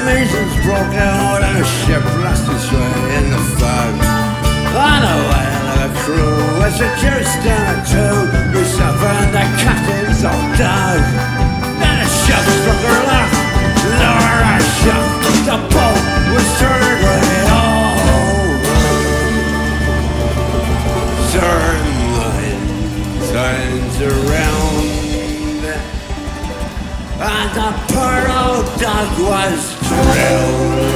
formations broke out and the ship lost its way in the fog. On a whale of a crew was a Kirsten or two, myself and the captain's old dog. Then a ship struck her left, lower our ship, the boat was turned right over. Turn turns around, and the poor old dog was drowned.